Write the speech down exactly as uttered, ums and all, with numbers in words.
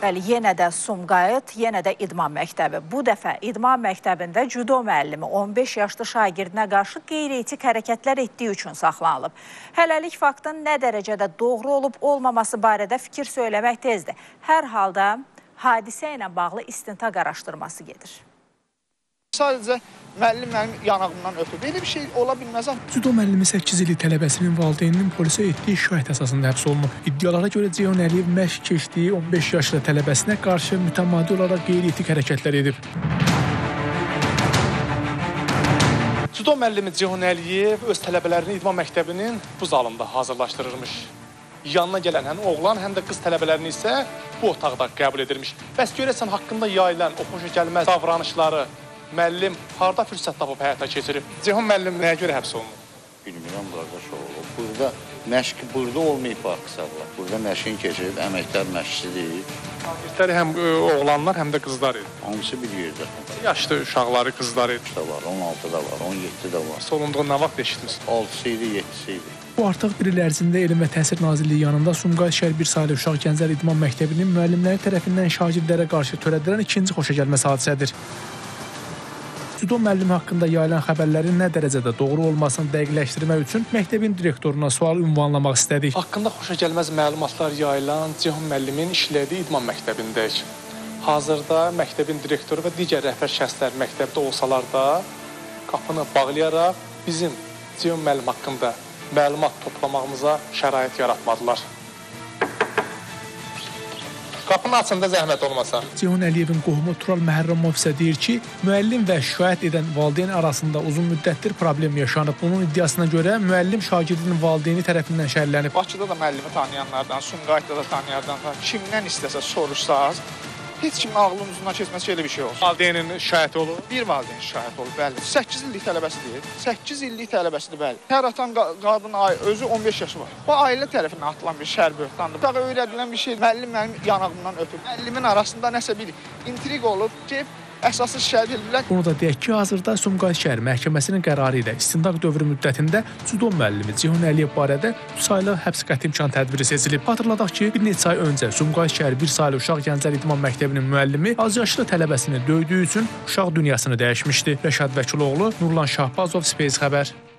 Bəli, yenə də Sumqayıt, yenə də İdman məktəbi. Bu dəfə İdman məktəbində cüdo müəllimi on beş yaşlı şagirdinə qarşı qeyri-etik hərəkətlər etdiyi üçün saxlanılıb. Hələlik faktın nə dərəcədə doğru olub olmaması barədə fikir söyləmək tezdir. Hər halda hadisə ilə bağlı istintaq araşdırması gedir. Sadəcə müəllim mənim yanağımdan öpür. Belə bir şey ola bilməz. Cüdo müəllimi səkkiz illik tələbəsinin valideyninin polisə etdiyi şikayət əsasında həbs olunub. İddialara görə Ceyhun Əliyev məşq keçdiyi on beş yaşlı tələbəsinə qarşı mütəmadi olaraq qeyri-etik hərəkətlər edib. Cüdo müəllimi Ceyhun Əliyev öz tələbələrini İdman məktəbinin bu zalında hazırlaşdırırmış. Yanına gələn həm oğlan, həm də qız tələbələrini isə bu otaqda qəbul edirmiş. Bəs görəsən haqqında yayılan o xoşa gəlməz davranışları müəllim harda fürsət tapıb həyata keçirib? Ceyhun müəllim nəyə görə həbs olunub? Bilmirəm, qardaş oğlu. Burada məşq burada olmayıb baxsaqlar. Burada məşqin keçirib, əməkdar məşqçidir. Şagirdlər həm oğlanlar, həm də qızlar idi. Hamısı bir yerdə. Yaşlı uşaqları, qızları idi. var, on altıda var, on yeddidə var. Solunduğu nə vaxt eşitdiniz? altısı idi, yeddisi idi. Bu artıq bir il ərzində Elm və Təhsil Nazirliyi yanında Sumqayıt şəhər bir saylı uşaq gənclər İdman məktəbinin müəllimləri tərəfindən şagirdlərə qarşı törədilən ikinci xoşagəlməz hadisədir. Cüdo müəllimi haqqında yayılan xəbərlərin nə dərəcədə doğru olmasını dəqiqləşdirmək üçün məktəbin direktoruna sual ünvanlamaq istədik. Haqqında xoşagəlməz məlumatlar yayılan Ceyhun müəllimin işlədiyi İdman məktəbindəyik. Hazırda məktəbin direktoru və digər rəhbər şəxslər məktəbdə olsalar da qapını bağlayaraq bizim Ceyhun müəllim haqqında məlumat toplamağımıza şərait yaratmadılar. Qapını açında zəhmət olmasa. Ceyhun Əliyevin qohumu Tural Məhərrəmov isə deyir ki, müəllim və şikayət edən valideyn arasında uzun müddətdir problem yaşanıb. Onun iddiasına görə müəllim şagirdinin valideyni tərəfindən şəhərlənib. Bakıda da müəllimi tanıyanlardan, Sumqayıtda da tanıyanlardan kimdən istəsə soruşsaq, heç kimin ağlının ucundan keçməsi elə bir şey olsun. Valideynin şikayəti olur? Bir valideyn şikayət olur, bəli. səkkiz illik tələbəsidir. səkkiz illik tələbəsidir, bəli. Hər atan qadın özü on beş yaşı var. Bu ailə tərəfindən atılan bir şər böhtandır. Daha öyrədilən bir şey, müəllim mənim yanağımdan öpüb. Müəllimin arasında nəsə bir intrig olub ki, əsaslı şikayət edilirlər. Bunu da deyək ki, hazırda Sumqayıt şəhər məhkəməsinin qərarı ilə istintaq dövrü müddətində cüdo müəllimi Ceyhun Əliyev barədə üç aylı həbs qəti imkan tədbiri seçilib. Xatırladaq ki, bir neçə ay öncə Sumqayıt şəhər bir saylı uşaq gənclər İdman məktəbinin müəllimi azyaşlı tələbəsini döydüyü üçün uşaq dünyasını dəyişmişdi. Rəşad Vəkiloğlu, Nurlan Şahbazov, Space xəbər.